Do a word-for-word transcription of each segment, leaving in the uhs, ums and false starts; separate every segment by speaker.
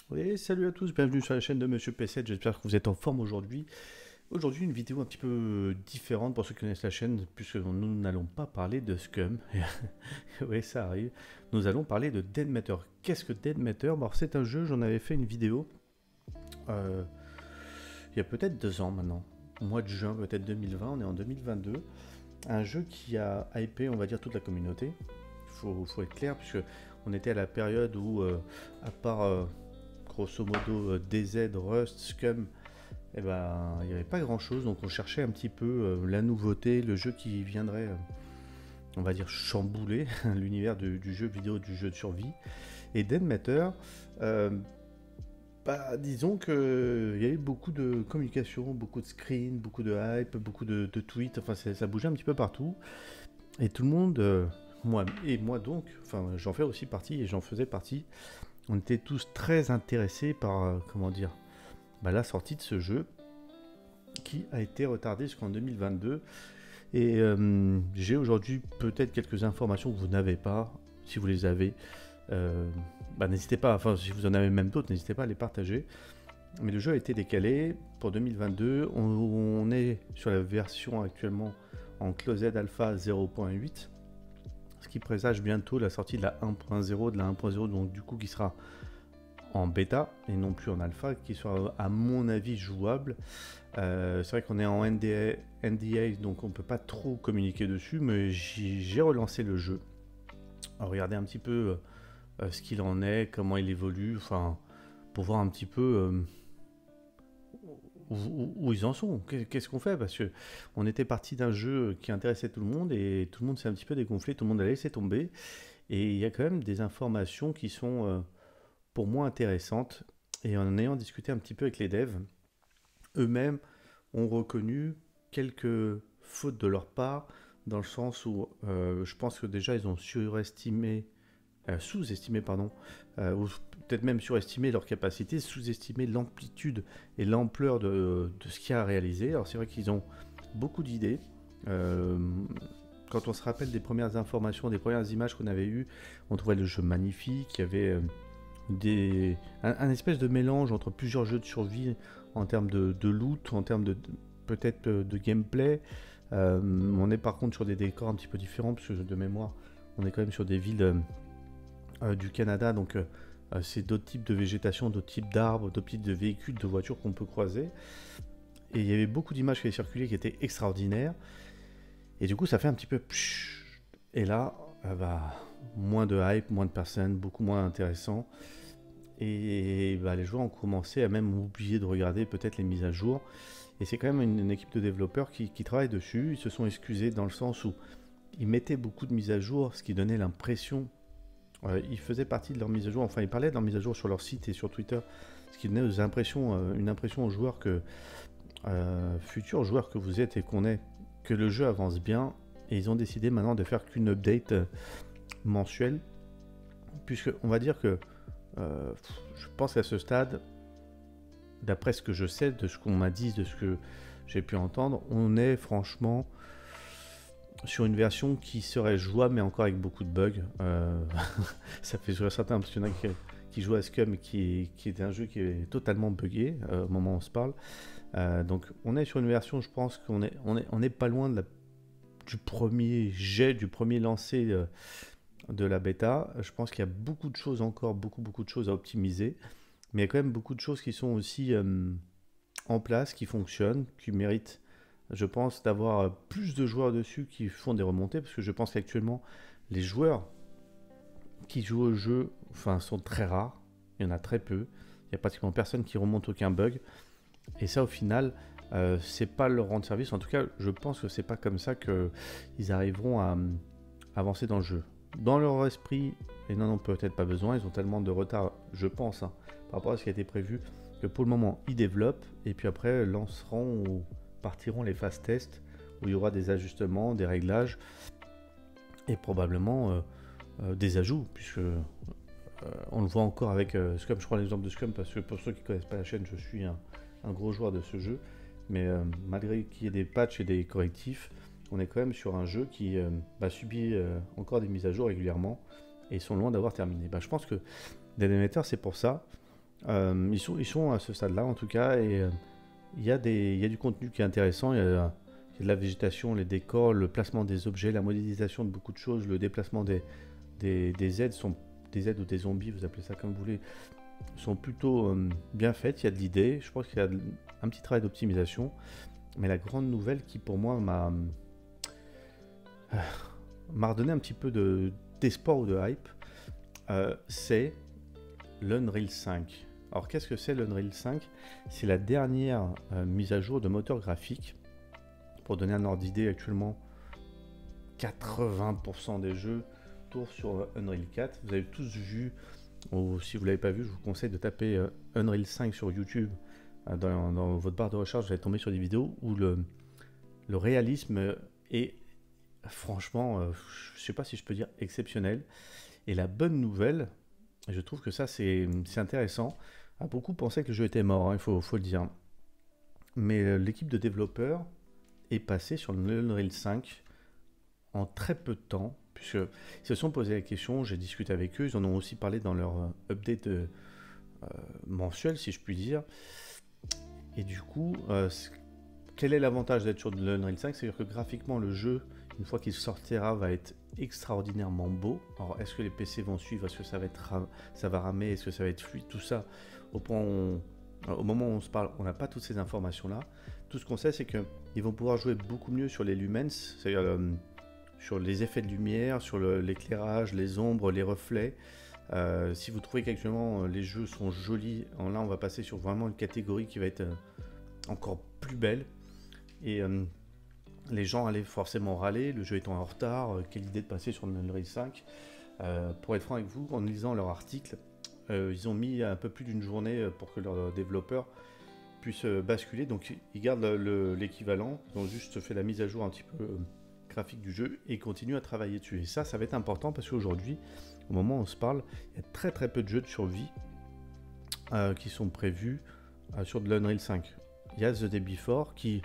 Speaker 1: Oui, salut à tous, bienvenue sur la chaîne de Monsieur P sept, j'espère que vous êtes en forme aujourd'hui. Aujourd'hui, une vidéo un petit peu différente pour ceux qui connaissent la chaîne, puisque nous n'allons pas parler de Scum. Oui, ça arrive. Nous allons parler de Dead Matter. Qu'est-ce que Dead Matter? Bon, alors, c'est un jeu, j'en avais fait une vidéo euh, il y a peut-être deux ans maintenant, au mois de juin, peut-être deux mille vingt, on est en deux mille vingt-deux. Un jeu qui a hypé, on va dire, toute la communauté. Il faut, faut être clair, puisque on était à la période où, euh, à part euh, grosso modo euh, D Z, Rust, Scum, eh ben, il n'y avait pas grand chose, donc on cherchait un petit peu euh, la nouveauté, le jeu qui viendrait, euh, on va dire, chambouler l'univers du, du jeu vidéo, du jeu de survie. Et Dead Matter, euh, bah, disons qu'il y a eu beaucoup de communication, beaucoup de screens, beaucoup de hype, beaucoup de, de tweets, enfin ça bougeait un petit peu partout. Et tout le monde, euh, moi et moi donc, enfin j'en fais aussi partie et j'en faisais partie, on était tous très intéressés par, euh, comment dire, bah, la sortie de ce jeu qui a été retardé jusqu'en deux mille vingt-deux. Et euh, j'ai aujourd'hui peut-être quelques informations que vous n'avez pas. Si vous les avez, euh, bah, n'hésitez pas, enfin si vous en avez même d'autres, n'hésitez pas à les partager. Mais le jeu a été décalé pour deux mille vingt-deux. On, on est sur la version actuellement en Closed Alpha zéro point huit, ce qui présage bientôt la sortie de la un point zéro, de la un point zéro, donc du coup qui sera en bêta et non plus en alpha, qui sera à mon avis jouable. Euh, c'est vrai qu'on est en N D A, N D A, donc on peut pas trop communiquer dessus, mais j'ai relancé le jeu. Alors, regardez un petit peu euh, ce qu'il en est, comment il évolue, enfin, pour voir un petit peu euh, où, où- où ils en sont. Qu'est- Qu'est-ce qu'on fait? Parce que on était parti d'un jeu qui intéressait tout le monde et tout le monde s'est un petit peu dégonflé, tout le monde a laissé tomber. Et il y a quand même des informations qui sont euh, pour moi intéressantes. Et en ayant discuté un petit peu avec les devs, eux-mêmes ont reconnu quelques fautes de leur part, dans le sens où euh, je pense que déjà ils ont surestimé, euh, sous-estimé, pardon, euh, ou peut-être même surestimé leur capacité, sous-estimé l'amplitude et l'ampleur de, de ce qu'il y a à réaliser. Alors c'est vrai qu'ils ont beaucoup d'idées. Euh, quand on se rappelle des premières informations, des premières images qu'on avait eues, on trouvait le jeu magnifique, il y avait euh, des, un, un espèce de mélange entre plusieurs jeux de survie en termes de, de loot, en termes de, de peut-être de, de gameplay. Euh, on est par contre sur des décors un petit peu différents, parce que de mémoire, on est quand même sur des villes euh, euh, du Canada, donc euh, euh, c'est d'autres types de végétation, d'autres types d'arbres, d'autres types de véhicules, de voitures qu'on peut croiser. Et il y avait beaucoup d'images qui avaient circulé qui étaient extraordinaires. Et du coup, ça fait un petit peu... Et là, euh, bah, moins de hype, moins de personnes, beaucoup moins intéressant. Et bah, les joueurs ont commencé à même oublier de regarder peut-être les mises à jour. Et c'est quand même une, une équipe de développeurs qui, qui travaille dessus. Ils se sont excusés dans le sens où ils mettaient beaucoup de mises à jour, ce qui donnait l'impression... Euh, ils faisaient partie de leurs mises à jour, enfin ils parlaient de leurs mises à jour sur leur site et sur Twitter, ce qui donnait aux impressions, euh, une impression aux joueurs que, euh, futurs joueurs que vous êtes et qu'on est, que le jeu avance bien. Et ils ont décidé maintenant de faire qu'une update euh, mensuelle, puisque on va dire que euh, je pense qu'à ce stade, d'après ce que je sais, de ce qu'on m'a dit, de ce que j'ai pu entendre, on est franchement sur une version qui serait jouable, mais encore avec beaucoup de bugs. Euh, ça fait sur certains, parce qu'il y en a qui, qui jouent à Scum, qui, qui est un jeu qui est totalement buggé euh, au moment où on se parle. Euh, donc on est sur une version, je pense qu'on est, on est, on est pas loin de la, du premier jet, du premier lancer euh, de la bêta. Je pense qu'il y a beaucoup de choses encore, beaucoup beaucoup de choses à optimiser. Mais il y a quand même beaucoup de choses qui sont aussi euh, en place, qui fonctionnent, qui méritent, je pense, d'avoir plus de joueurs dessus qui font des remontées, parce que je pense qu'actuellement, les joueurs qui jouent au jeu, enfin, sont très rares. Il y en a très peu. Il n'y a pratiquement personne qui remonte aucun bug. Et ça, au final, euh, c'est pas leur rendre service. En tout cas, je pense que c'est pas comme ça qu'ils arriveront à euh, avancer dans le jeu. Dans leur esprit, et non, non, peut-être pas besoin, ils ont tellement de retard, je pense, hein, par rapport à ce qui a été prévu, que pour le moment, ils développent, et puis après, lanceront ou partiront les phases tests, où il y aura des ajustements, des réglages, et probablement euh, euh, des ajouts, puisque euh, on le voit encore avec euh, Scum. Je prends l'exemple de Scum, parce que pour ceux qui ne connaissent pas la chaîne, je suis un, un gros joueur de ce jeu, mais euh, malgré qu'il y ait des patchs et des correctifs, on est quand même sur un jeu qui euh, bah, subit euh, encore des mises à jour régulièrement et ils sont loin d'avoir terminé. Bah, je pense que Dead Matter, c'est pour ça. Euh, ils sont, ils sont à ce stade-là en tout cas, et euh, il y a des, il y a du contenu qui est intéressant. Il y a, il y a de la végétation, les décors, le placement des objets, la modélisation de beaucoup de choses, le déplacement des, des, des aides sont des aides ou des zombies, vous appelez ça comme vous voulez, sont plutôt euh, bien faites. Il y a de l'idée. Je pense qu'il y a de- un petit travail d'optimisation. Mais la grande nouvelle qui pour moi m'a euh, m'a redonné un petit peu de d'espoir ou de hype, euh, c'est l'Unreal cinq. Alors qu'est-ce que c'est l'Unreal cinq? C'est la dernière euh, mise à jour de moteur graphique. Pour donner un ordre d'idée, actuellement quatre-vingts pour cent des jeux tournent sur Unreal quatre. Vous avez tous vu, ou si vous ne l'avez pas vu, je vous conseille de taper euh, Unreal cinq sur YouTube. Euh, dans, dans votre barre de recherche, vous allez tomber sur des vidéos où le, le réalisme est franchement, euh, je ne sais pas si je peux dire exceptionnel. Et la bonne nouvelle, je trouve que ça c'est c'est intéressant. Ah, beaucoup pensaient que le jeu était mort, hein, il faut, faut le dire. Mais euh, l'équipe de développeurs est passée sur le Unreal cinq en très peu de temps, puisqu'ils se sont posé la question, j'ai discuté avec eux, ils en ont aussi parlé dans leur euh, update euh, euh, mensuel, si je puis dire. Et du coup, euh, quel est l'avantage d'être sur de l'Unreal cinq? C'est-à-dire que graphiquement, le jeu, une fois qu'il sortira, va être extraordinairement beau. Alors, est-ce que les P C vont suivre? Est-ce que ça va, être ram- ça va ramer? Est-ce que ça va être fluide? Tout ça, au, point où on- au moment où on se parle, on n'a pas toutes ces informations-là. Tout ce qu'on sait, c'est qu'ils vont pouvoir jouer beaucoup mieux sur les lumens, c'est-à-dire euh, sur les effets de lumière, sur le- l'éclairage, les ombres, les reflets. Euh, si vous trouvez qu'actuellement euh, les jeux sont jolis, en là on va passer sur vraiment une catégorie qui va être euh, encore plus belle. Et euh, les gens allaient forcément râler, le jeu étant en retard, euh, quelle idée de passer sur le Unreal cinq. Euh, pour être franc avec vous, en lisant leur article, euh, ils ont mis un peu plus d'une journée euh, pour que leurs développeurs puissent euh, basculer. Donc ils gardent le- le- l'équivalent, ils ont juste fait la mise à jour un petit peu euh, graphique du jeu et continuent à travailler dessus. Et ça, ça va être important parce qu'aujourd'hui, au moment où on se parle, il y a très très peu de jeux de survie euh, qui sont prévus euh, sur de l'Unreal cinq. Il y a The Day Before qui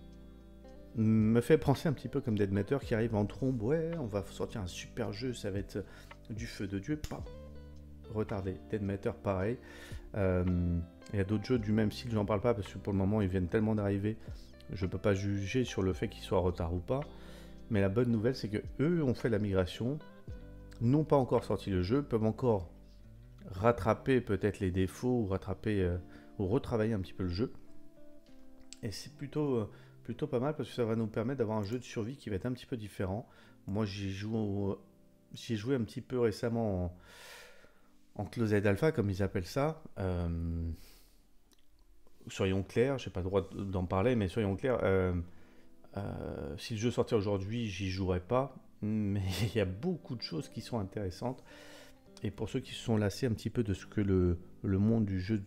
Speaker 1: me fait penser un petit peu comme Dead Matter qui arrive en trombe. Ouais, on va sortir un super jeu, ça va être du feu de Dieu. Pas retardé. Dead Matter, pareil. Euh, Il y a d'autres jeux du même style, j'en parle pas parce que pour le moment ils viennent tellement d'arriver, je peux pas juger sur le fait qu'ils soient en retard ou pas. Mais la bonne nouvelle, c'est que eux ont fait la migration, n'ont pas encore sorti le jeu, peuvent encore rattraper peut-être les défauts ou rattraper euh, ou retravailler un petit peu le jeu. Et c'est plutôt, euh, plutôt pas mal parce que ça va nous permettre d'avoir un jeu de survie qui va être un petit peu différent. Moi, j'y joue, au- j'y ai joué un petit peu récemment en, en Closed Alpha, comme ils appellent ça. Euh, soyons clairs, j'ai pas le droit d'en parler, mais soyons clairs. euh, euh, si le jeu sortait aujourd'hui, j'y jouerais pas. Mais il y a beaucoup de choses qui sont intéressantes. Et pour ceux qui se sont lassés un petit peu de ce que le, le monde du jeu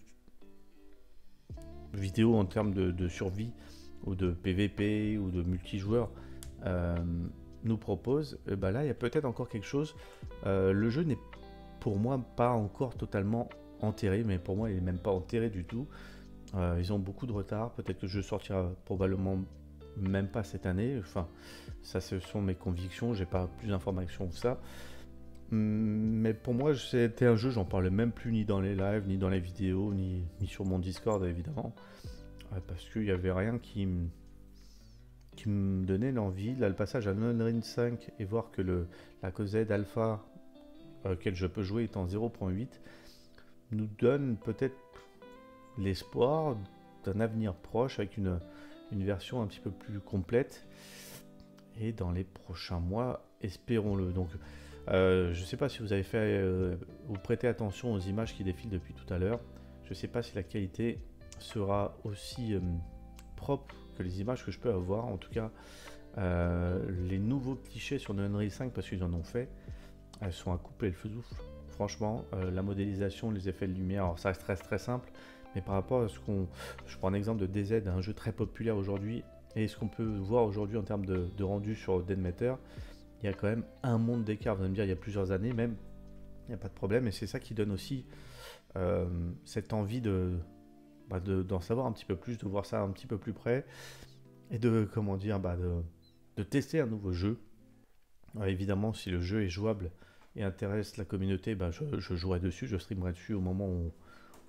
Speaker 1: vidéo en termes de, de survie ou de P V P ou de multijoueur euh, nous propose, eh ben là il y a peut-être encore quelque chose. Euh, le jeu n'est pour moi pas encore totalement enterré, mais pour moi il est même pas enterré du tout. Euh, ils ont beaucoup de retard, peut-être que le jeu sortira probablement même pas cette année. Enfin, ça ce sont mes convictions, j'ai pas plus d'informations que ça. Mais pour moi, c'était un jeu, j'en parlais même plus ni dans les lives, ni dans les vidéos, ni, ni sur mon Discord évidemment. Euh, parce qu'il n'y avait rien qui, m- qui me donnait l'envie. Là, le passage à Unreal cinq et voir que le, la cosette alpha euh, auquel je peux jouer est en zéro point huit nous donne peut-être l'espoir d'un avenir proche avec une, une version un petit peu plus complète. Et dans les prochains mois, espérons-le. Donc, euh, je ne sais pas si vous avez fait, euh, vous prêtez attention aux images qui défilent depuis tout à l'heure. Je ne sais pas si la qualité sera aussi euh, propre que les images que je peux avoir. En tout cas, euh, les nouveaux clichés sur le Unreal cinq, parce qu'ils en ont fait, elles sont à couper le feu souffle. Franchement, euh, la modélisation, les effets de lumière, alors ça reste très, très simple, mais par rapport à ce qu'on... Je prends un exemple de D Z, un jeu très populaire aujourd'hui, et ce qu'on peut voir aujourd'hui en termes de, de rendu sur Dead Matter, il y a quand même un monde d'écart. Vous allez me dire, il y a plusieurs années même, il n'y a pas de problème, et c'est ça qui donne aussi euh, cette envie de, bah, de- d'en savoir un petit peu plus, de voir ça un petit peu plus près, et de, comment dire, bah, de, de tester un nouveau jeu. Alors, évidemment, si le jeu est jouable et intéresse la communauté, bah, je, je jouerai dessus, je streamerai dessus au moment où,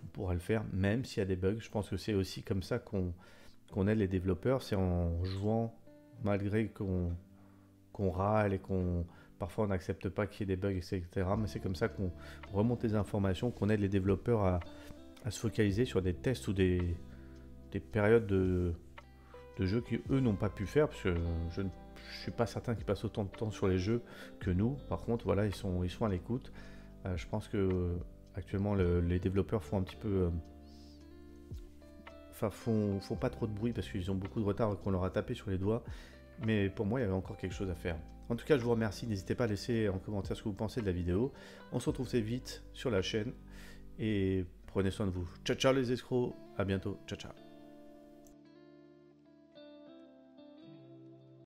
Speaker 1: on pourra le faire, même s'il y a des bugs. Je pense que c'est aussi comme ça qu'on qu'on aide les développeurs, c'est en jouant, malgré qu'on qu'on râle et qu'on parfois on n'accepte pas qu'il y ait des bugs, et cetera. Mais c'est comme ça qu'on remonte les informations, qu'on aide les développeurs à, à se focaliser sur des tests ou des, des périodes de, de jeux qui eux n'ont pas pu faire, parce que je ne suis pas certain qu'ils passent autant de temps sur les jeux que nous. Par contre, voilà, ils sont, ils sont à l'écoute. Euh, je pense que euh, actuellement le, les développeurs font un petit peu, euh, enfin font, font pas trop de bruit parce qu'ils ont beaucoup de retard et qu'on leur a tapé sur les doigts. Mais pour moi, il y avait encore quelque chose à faire. En tout cas, je vous remercie. N'hésitez pas à laisser en commentaire ce que vous pensez de la vidéo. On se retrouve très vite sur la chaîne et prenez soin de vous. Ciao, ciao les escrocs. À bientôt. Ciao, ciao.